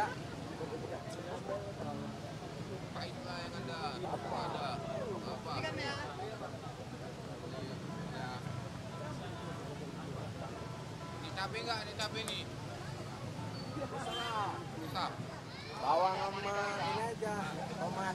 Pahit lah yang ada. Ada. Apa? Ya. Dicabai nggak? Dicabai nih. Bisa. Bawang sama ini aja, tomat.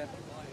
Buset.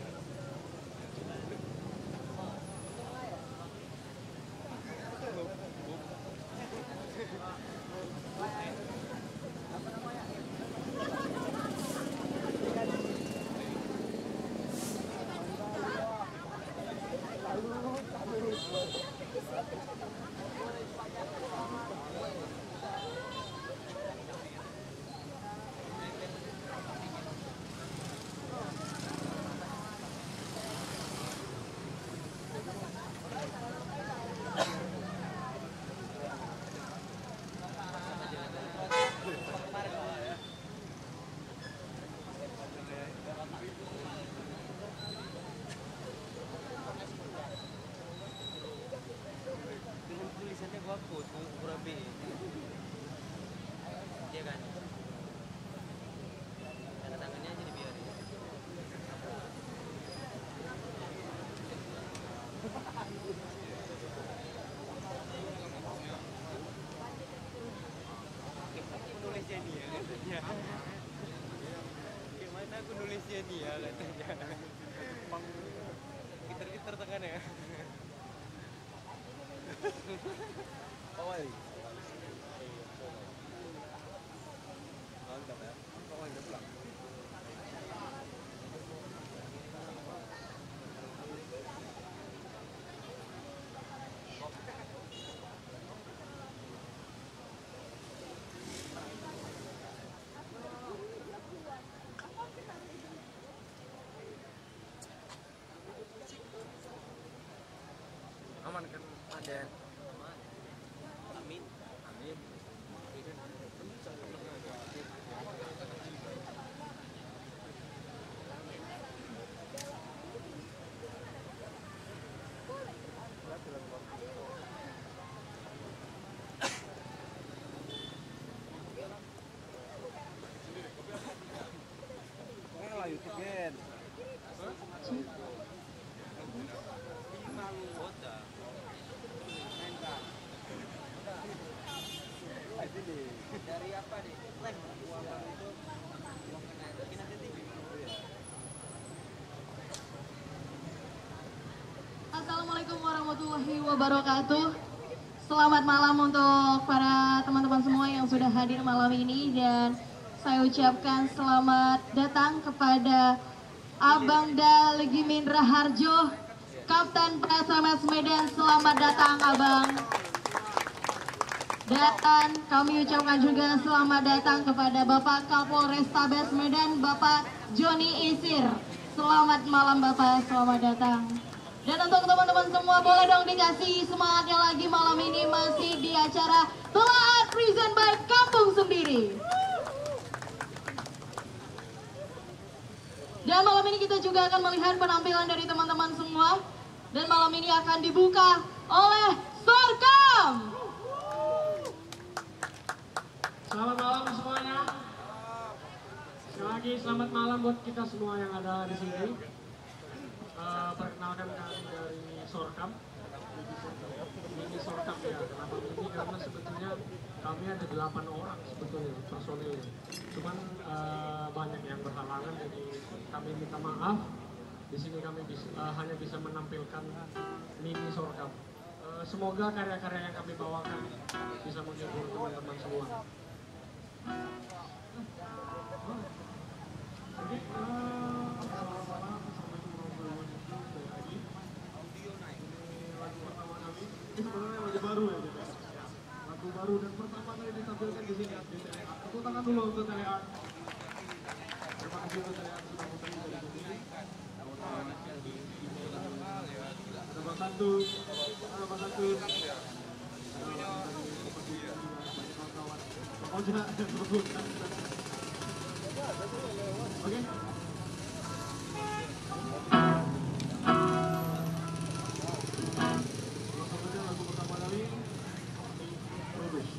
Tulisannya bagus, kurang B. Iya kan? Tanda tangannya aja dibiarin. Aku nulisnya dia katanya. Gimana aku nulisnya dia katanya. Pang gitar-gitar tangannya. Awal. Mantap ya. Awal udah pulang. Aman kan ada. Amin. Amin. YouTube kan. Kota. Dari apa nih? Lem. Assalamualaikum warahmatullahi wabarakatuh. Selamat malam untuk para teman-teman semua yang sudah hadir malam ini, dan saya ucapkan selamat datang kepada Abang Da Legimin Raharjo, Kapten PSMS Medan. Selamat datang Abang. Dan kami ucapkan juga selamat datang kepada Bapak Kapolrestabes Medan, Bapak Joni Isir. Selamat malam Bapak, selamat datang. Dan untuk teman-teman semua, boleh dong dikasih semangatnya lagi malam ini, masih di acara Telaat Present by Kampung Sendiri. Dan malam ini kita juga akan melihat penampilan dari teman-teman semua. Dan malam ini akan dibuka oleh Sorkam. Selamat malam semuanya. Sekali lagi selamat malam buat kita semua yang ada di sini. Perkenalkan kami dari Sorkam. Ini Sorkam ya. Kenapa ini? Karena sebetulnya kami ada 8 orang sebetulnya personilnya. Cuman banyak yang berhalangan, jadi kami minta maaf. Di sini kami hanya bisa menampilkan mini Sorkam. Semoga karya-karya yang kami bawakan bisa menghibur teman-teman semua. Oke, selamat malam, sampai lagi. Lagu pertama kami, ini sebenarnya lagu baru ya, gitu. Lagu baru dan pertama kali ditampilkan di sini di Teleart. Tepuk tangan dulu untuk Teleart. Terima kasih untuk Teleart sudah muncul dari sini. Ada Bang Santun, ada Bang Santun. Oke. Lagu pertama kali Rubbish.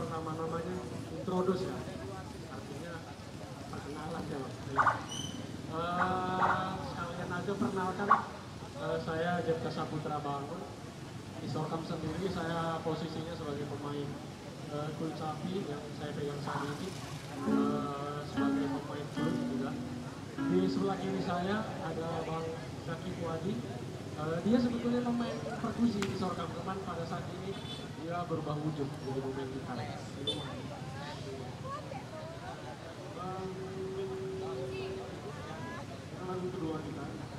pertama namanya introduce ya, artinya perkenalan ya Mas. Sekalian aja perkenalkan, saya Jepka Saputra Bangun. Di Sorkam sendiri saya posisinya sebagai pemain kulit sapi yang saya pegang saat ini, sebagai pemain kulit juga. Di sebelah kiri saya ada Bang Zaki Puadi. Dia sebetulnya pemain perkusi di Sorkam, teman pada saat ini dia berubah wujud jadi pemain gitar. Lagu kedua kita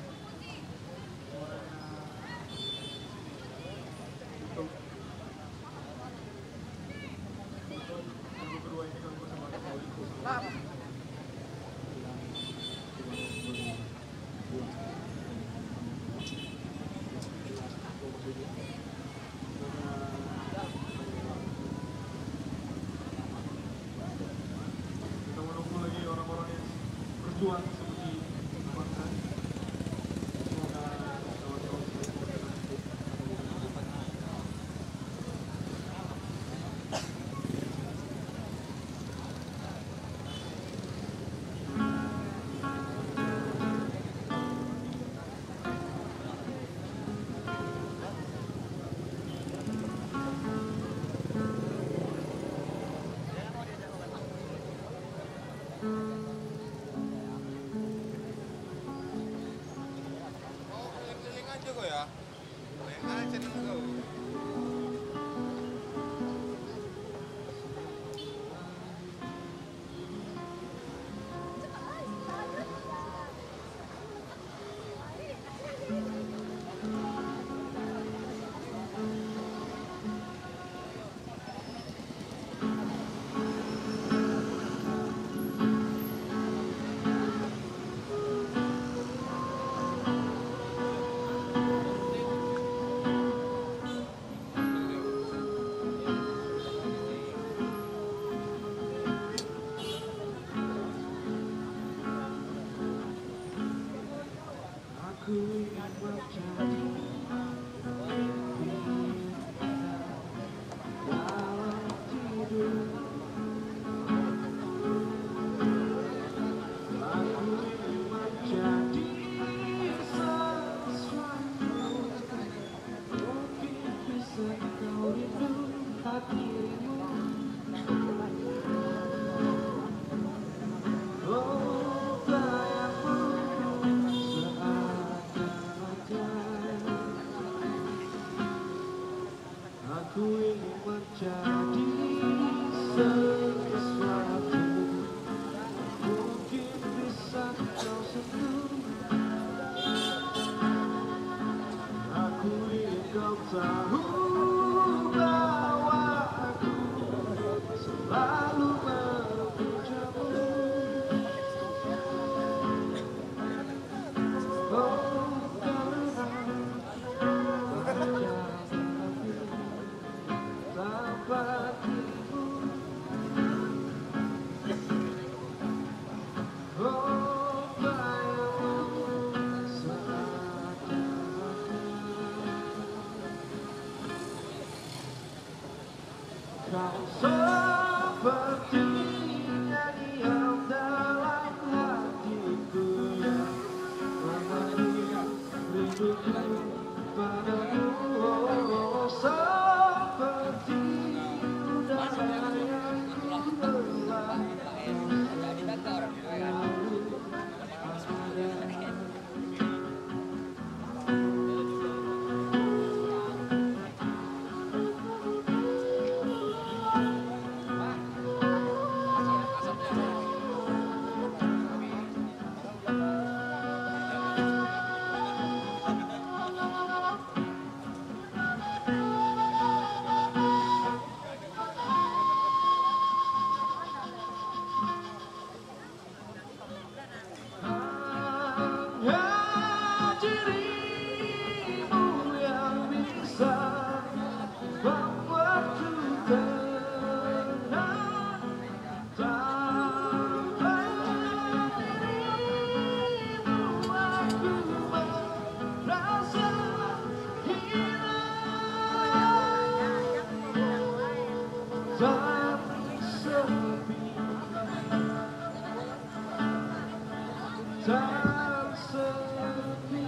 lagu kedua ini kami bersama kita menunggu lagi orang-orang yang berjuang seperti Bang Tani. Semoga kawan-kawan Oh, keliling-keliling aja kok ya. Keliling aja nih kau. aku ingin menjadi dalam tidur. Aku ingin menjadi sesuatu, mungkin bisa kau rindu hatimu. Oh, bayangmu seakan-akan aku ingin menjadi sesuatu, mungkin bisa kau sentuh. Aku ingin kau tahu bahwa aku selalu memujamu. Oh, karena tanpa dirimu tak sepi.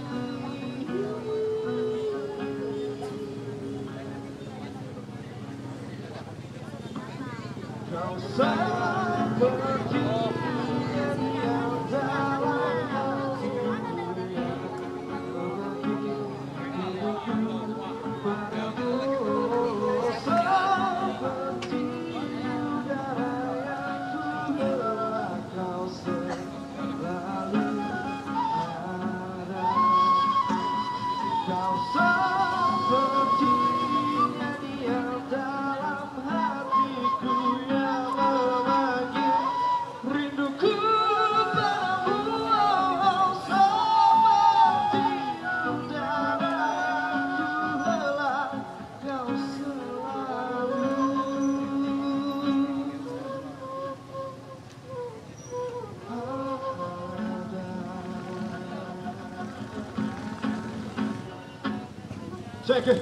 Kau seperti yang dalam hatiku yang berbagi padaku, seperti udara yang ku hela, kau selalu ada. Kau seperti yang dalam hatiku yang memanggil rinduku padamu, oh, seperti udara yang ku hela, kau selalu ada. Check it.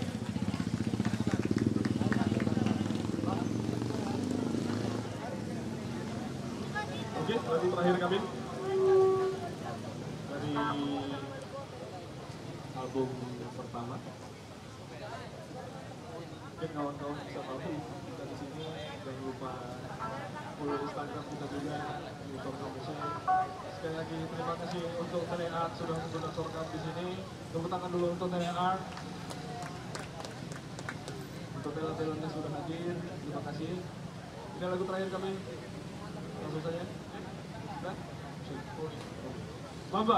Oke, lagu terakhir kami dari album pertama. Mungkin kawan-kawan bisa tahu kita di sini, jangan lupa follow Instagram kita juga di Sorkam Musik. Sekali lagi terima kasih untuk Tene Art sudah menggunakan Sorkam di sini. Tepuk tangan dulu untuk Tene Art. Untuk talent-talentnya sudah hadir, terima kasih. Ini lagu terakhir kami. Langsung saja. Bamba.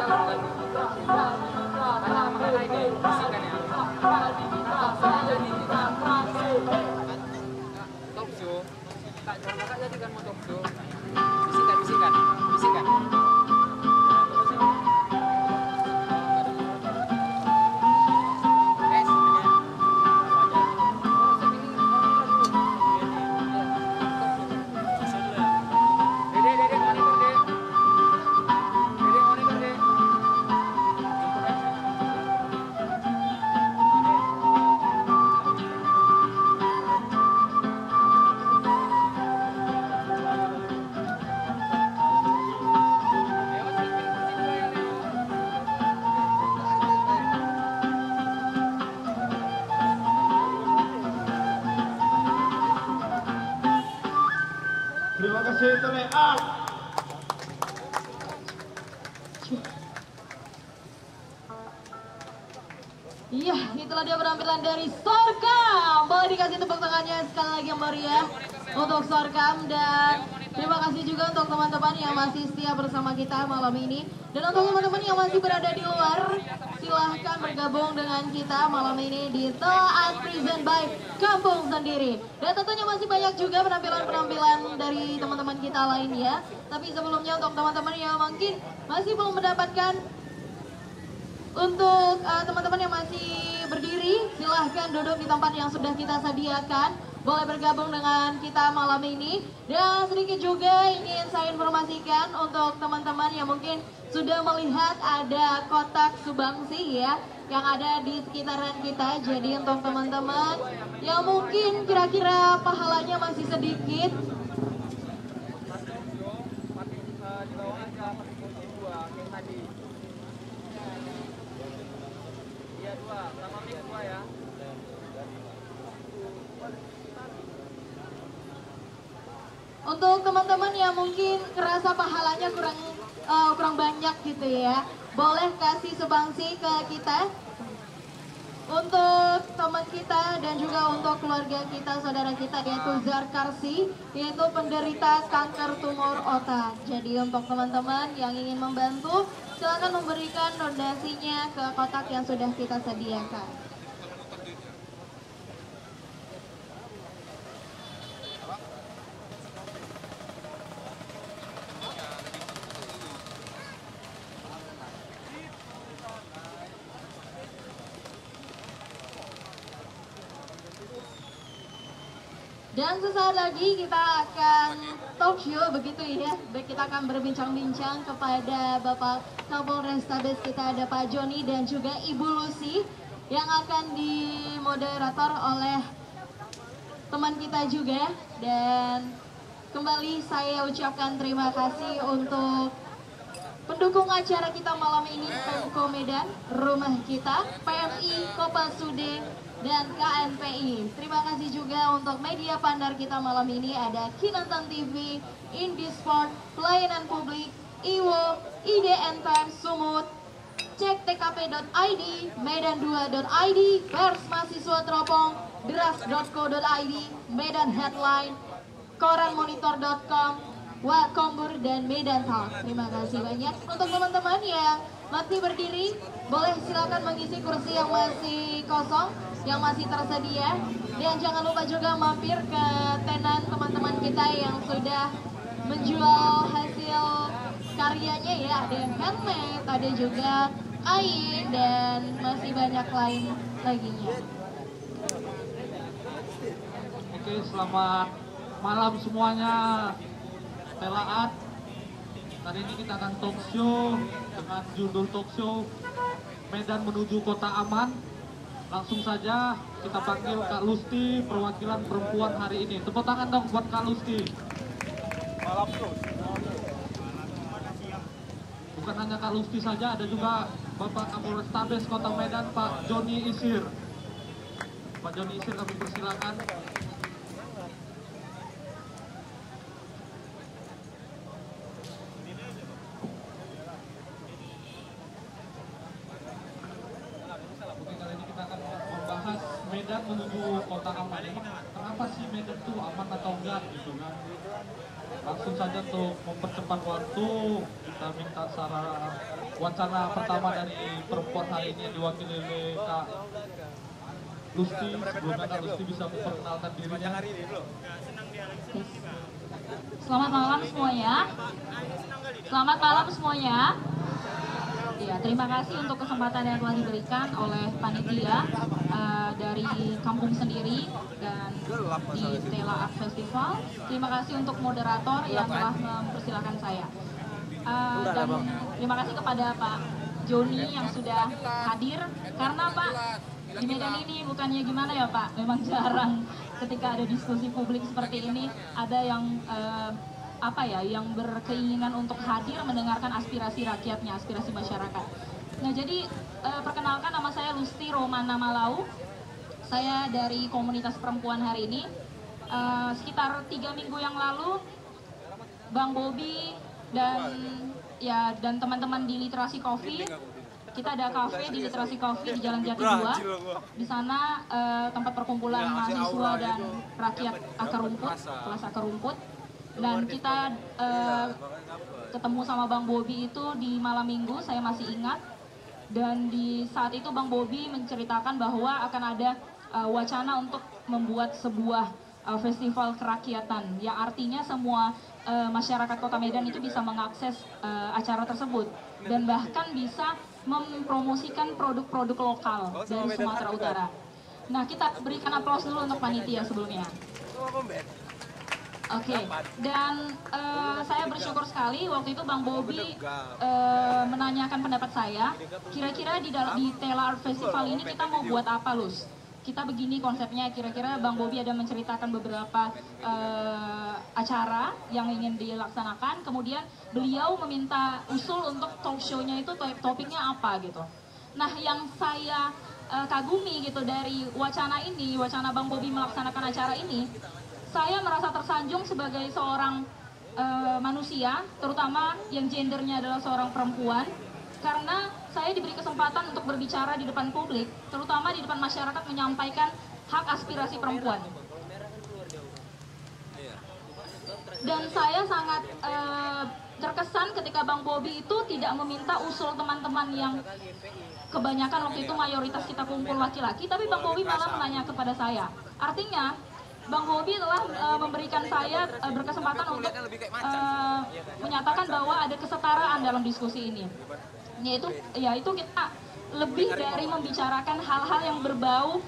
Talk show. Kakak jadikan mau talk show. Bisikan. Terima kasih Tone Art. Iya, itulah dia penampilan dari Sorkam. Boleh dikasih tepuk tangannya sekali lagi yang meriah untuk Sorkam. Dan terima kasih juga untuk teman-teman yang masih setia bersama kita malam ini. Dan untuk teman-teman yang masih berada di luar, silahkan bergabung dengan kita malam ini di Taat Present by Kampung Sendiri. Dan tentunya masih banyak juga penampilan-penampilan dari teman-teman kita lainnya. Tapi sebelumnya untuk teman-teman yang mungkin masih belum mendapatkan, untuk teman-teman yang masih berdiri, silahkan duduk di tempat yang sudah kita sediakan. Boleh bergabung dengan kita malam ini. Dan sedikit juga ingin saya informasikan untuk teman-teman yang mungkin sudah melihat ada kotak sumbangsi ya, yang ada di sekitaran kita. Jadi untuk teman-teman yang mungkin kira-kira pahalanya masih sedikit, untuk teman-teman yang mungkin kerasa pahalanya kurang banyak gitu ya, boleh kasih sumbangsi ke kita, untuk teman kita dan juga untuk keluarga kita, saudara kita, yaitu Zarkarsi, yaitu penderita kanker tumor otak. Jadi untuk teman-teman yang ingin membantu, silakan memberikan donasinya ke kotak yang sudah kita sediakan. Dan sesaat lagi kita akan talk show begitu ya. Kita akan berbincang-bincang kepada Bapak Kapolrestabes kita, ada Pak Joni dan juga Ibu Lucy, yang akan dimoderator oleh teman kita juga. Dan kembali saya ucapkan terima kasih untuk pendukung acara kita malam ini, Pemko Medan, Rumah Kita, PMI Kopasude, dan KNPI. Terima kasih juga untuk media partner kita malam ini, ada Kinantan TV, Indisport, Pelayanan Publik, IWO, IDN Times Sumut, cektkp.id, medan2.id, Pers Mahasiswa Teropong, deras.co.id, Medan Headline, koranmonitor.com, Wakombur, dan Medan Talk. Terima kasih banyak. Untuk teman-teman yang masih berdiri, boleh silakan mengisi kursi yang masih kosong, yang masih tersedia. Dan jangan lupa juga mampir ke tenan teman-teman kita yang sudah menjual hasil karyanya ya. Ada yang handmade, ada juga air, dan masih banyak lain laginya. Oke, selamat malam semuanya. Telaat. Hari ini kita akan talk show dengan judul talk show Medan menuju Kota Aman. Langsung saja kita panggil Kak Lusti, perwakilan perempuan hari ini. Tepuk tangan dong buat Kak Lusti. Malam terus. Bukan hanya Kak Lusti saja, ada juga Bapak Kapolrestabes Kota Medan, Pak Joni Isir. Pak Joni Isir, kami persilakan. Medan menuju Kota Aman. Kenapa apa sih Medan tuh aman atau enggak gitu kan. Langsung saja untuk mempercepat waktu, kita minta wacana pertama dari perempuan hari ini yang diwakili oleh Kak Lusti. Sebelumnya Kak Lusti bisa memperkenalkan dirinya. Selamat malam semuanya. Selamat malam semuanya. Ya, terima kasih untuk kesempatan yang telah diberikan oleh panitia dari kampung sendiri dan di Stella Art Festival. Terima kasih untuk moderator yang telah mempersilahkan saya. Dan terima kasih kepada Pak Joni yang sudah hadir, karena Pak di Medan ini bukannya gimana ya Pak, memang jarang ketika ada diskusi publik seperti ini ada yang yang berkeinginan untuk hadir mendengarkan aspirasi rakyatnya, aspirasi masyarakat. Nah, jadi perkenalkan, nama saya Lusti Romana Malau. Saya dari komunitas perempuan hari ini. Sekitar 3 minggu yang lalu, Bang Bobi dan teman-teman di Literasi Coffee, kita ada kafe di Literasi Coffee di Jalan Jati 2. Di sana tempat perkumpulan mahasiswa dan rakyat akar rumput, kelas akar rumput. Dan kita ketemu sama Bang Bobi itu di malam minggu, saya masih ingat. Dan di saat itu Bang Bobi menceritakan bahwa akan ada wacana untuk membuat sebuah festival kerakyatan, yang artinya semua masyarakat Kota Medan itu bisa mengakses acara tersebut dan bahkan bisa mempromosikan produk-produk lokal dari Sumatera Utara. Nah, kita berikan aplaus dulu untuk panitia sebelumnya. Oke, dan saya bersyukur sekali waktu itu Bang Bobi menanyakan pendapat saya, kira-kira di Stella Art Festival ini kita mau buat apa, Lus? Kita begini konsepnya, kira-kira Bang Bobi ada menceritakan beberapa acara yang ingin dilaksanakan, kemudian beliau meminta usul untuk talk show-nya itu topiknya apa gitu. Nah, yang saya kagumi gitu dari wacana ini, wacana Bang Bobi melaksanakan acara ini, saya merasa tersanjung sebagai seorang manusia, terutama yang gendernya adalah seorang perempuan, karena saya diberi kesempatan untuk berbicara di depan publik, terutama di depan masyarakat, menyampaikan hak aspirasi perempuan. Dan saya sangat terkesan ketika Bang Bobi itu tidak meminta usul teman-teman yang kebanyakan waktu itu mayoritas kita kumpul laki-laki, tapi Bang Bobi malah menanya kepada saya. Artinya, Bang Bobi telah memberikan saya berkesempatan untuk menyatakan bahwa ada kesetaraan dalam diskusi ini. Yaitu kita lebih dari membicarakan hal-hal yang berbau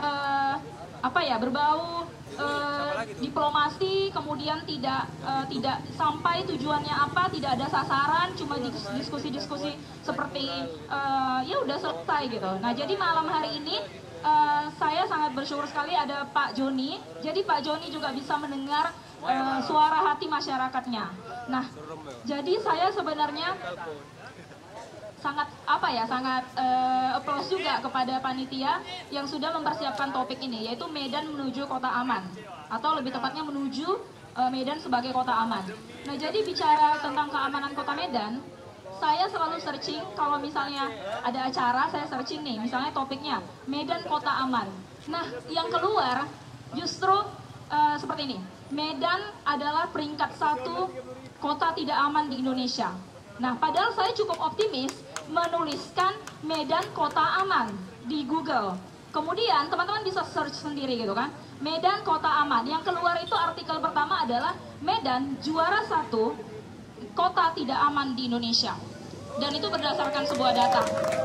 diplomasi, kemudian tidak sampai tujuannya apa, tidak ada sasaran, cuma diskusi-diskusi seperti ya udah selesai gitu. Nah, jadi malam hari ini saya sangat bersyukur sekali ada Pak Joni. Jadi Pak Joni juga bisa mendengar suara hati masyarakatnya. Nah, jadi saya sebenarnya sangat applause juga kepada panitia yang sudah mempersiapkan topik ini, yaitu Medan menuju kota aman, atau lebih tepatnya menuju Medan sebagai kota aman. Nah, jadi bicara tentang keamanan kota Medan, saya selalu searching, kalau misalnya ada acara, saya searching nih, misalnya topiknya Medan Kota Aman. Nah, yang keluar justru seperti ini, Medan adalah peringkat 1 kota tidak aman di Indonesia. Nah, padahal saya cukup optimis menuliskan Medan Kota Aman di Google. Kemudian teman-teman bisa search sendiri gitu kan, Medan Kota Aman. Yang keluar itu artikel pertama adalah Medan juara 1 kota tidak aman di Indonesia, dan itu berdasarkan sebuah data.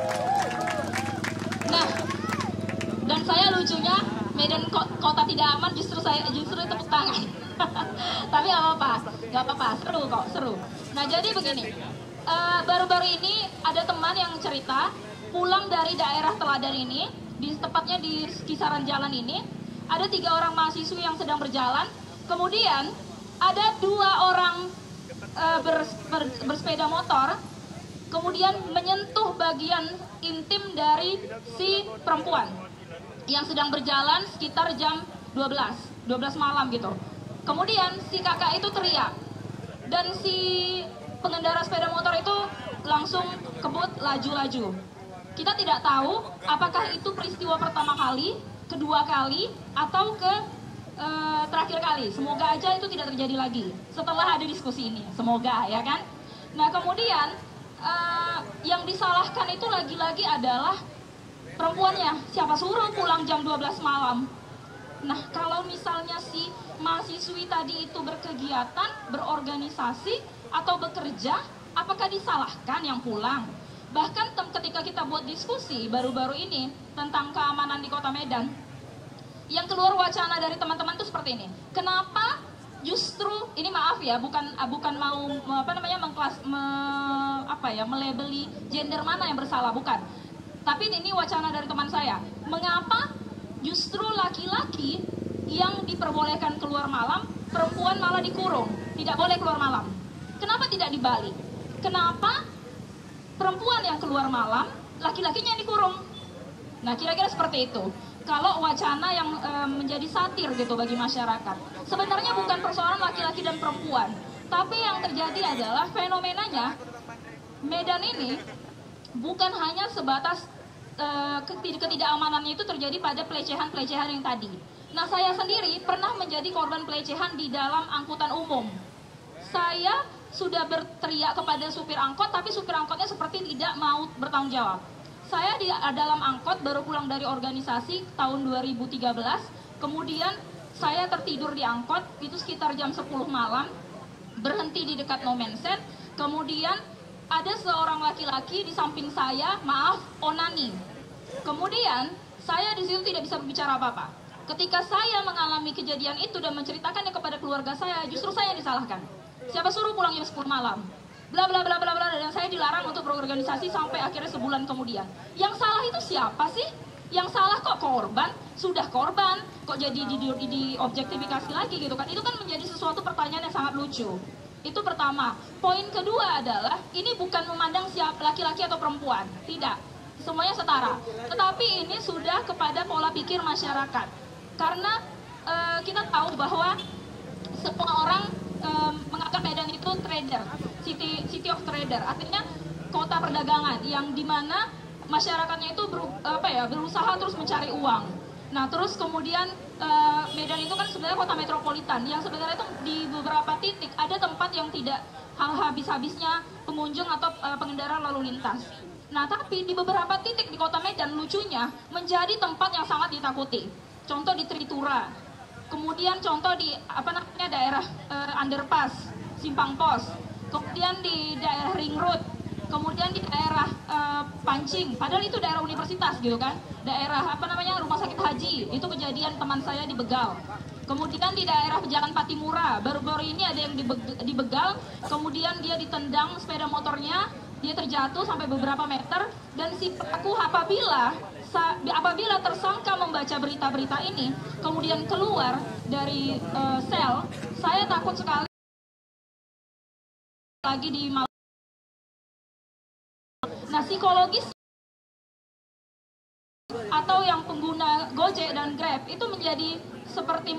Nah, dan saya lucunya Medan kota tidak aman justru tepuk tangan. Tapi nggak apa-apa, seru kok, seru. Nah, jadi begini, baru-baru ini ada teman yang cerita pulang dari daerah Teladan ini, tepatnya di kisaran jalan ini, ada 3 orang mahasiswa yang sedang berjalan, kemudian ada 2 orang bersepeda motor, kemudian menyentuh bagian intim dari si perempuan yang sedang berjalan sekitar jam 12 malam gitu. Kemudian si kakak itu teriak, dan si pengendara sepeda motor itu langsung kebut laju-laju. Kita tidak tahu apakah itu peristiwa pertama kali, kedua kali, atau terakhir kali. Semoga aja itu tidak terjadi lagi setelah ada diskusi ini. Semoga ya kan. Nah kemudian yang disalahkan itu lagi-lagi adalah perempuannya. Siapa suruh pulang jam 12 malam? Nah kalau misalnya si mahasiswi tadi itu berkegiatan, berorganisasi atau bekerja, apakah disalahkan yang pulang? Bahkan ketika kita buat diskusi baru-baru ini tentang keamanan di Kota Medan, yang keluar wacana dari teman-teman itu seperti ini. Kenapa justru ini, maaf ya, bukan mau melabeli gender mana yang bersalah, bukan. Tapi ini wacana dari teman saya. Mengapa justru laki-laki yang diperbolehkan keluar malam, perempuan malah dikurung, tidak boleh keluar malam? Kenapa tidak dibalik? Kenapa perempuan yang keluar malam, laki-lakinya yang dikurung? Nah, kira-kira seperti itu. Kalau wacana yang menjadi satir gitu bagi masyarakat. Sebenarnya bukan persoalan laki-laki dan perempuan, tapi yang terjadi adalah fenomenanya Medan ini bukan hanya sebatas ketidakamanannya itu terjadi pada pelecehan-pelecehan yang tadi. Nah, saya sendiri pernah menjadi korban pelecehan di dalam angkutan umum. Saya sudah berteriak kepada supir angkot, tapi supir angkotnya seperti tidak mau bertanggung jawab. Saya di dalam angkot baru pulang dari organisasi tahun 2013, kemudian saya tertidur di angkot, itu sekitar jam 10 malam, berhenti di dekat No Man's Land, kemudian ada seorang laki-laki di samping saya, maaf, onani. Kemudian saya di situ tidak bisa berbicara apa-apa. Ketika saya mengalami kejadian itu dan menceritakannya kepada keluarga saya, justru saya yang disalahkan. Siapa suruh pulang jam 10 malam? Bla bla bla bla bla, dan saya dilarang untuk berorganisasi sampai akhirnya sebulan kemudian. Yang salah itu siapa sih? Yang salah kok korban? Sudah korban, kok jadi diobjektifikasi lagi gitu kan? Itu kan menjadi sesuatu pertanyaan yang sangat lucu. Itu pertama. Poin kedua adalah ini bukan memandang siapa laki-laki atau perempuan, tidak. Semuanya setara. Tetapi ini sudah kepada pola pikir masyarakat. Karena kita tahu bahwa semua orang menganggap Medan itu trader, city of trader, artinya kota perdagangan yang dimana masyarakatnya itu berusaha terus mencari uang. Nah terus kemudian Medan itu kan sebenarnya kota metropolitan yang sebenarnya itu di beberapa titik ada tempat yang tidak habis-habisnya pengunjung atau pengendara lalu lintas. Nah tapi di beberapa titik di kota Medan lucunya menjadi tempat yang sangat ditakuti. Contoh di Tritura. Kemudian contoh di daerah underpass, Simpang Pos, kemudian di daerah Ring Road, kemudian di daerah Pancing, padahal itu daerah universitas gitu kan, daerah Rumah Sakit Haji, itu kejadian teman saya di Begal. Kemudian di daerah Jalan Patimura, baru-baru ini ada yang dibegal, kemudian dia ditendang sepeda motornya, dia terjatuh sampai beberapa meter, dan si pelaku apabila tersangka membaca berita-berita ini, kemudian keluar dari sel, saya takut sekali lagi di Malang. Nah, psikologis atau yang pengguna Gojek dan Grab itu menjadi seperti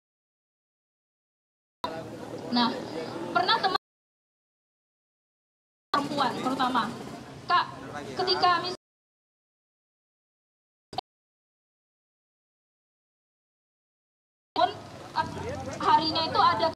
nah, pernah teman perempuan terutama, Kak, ketika harinya itu ada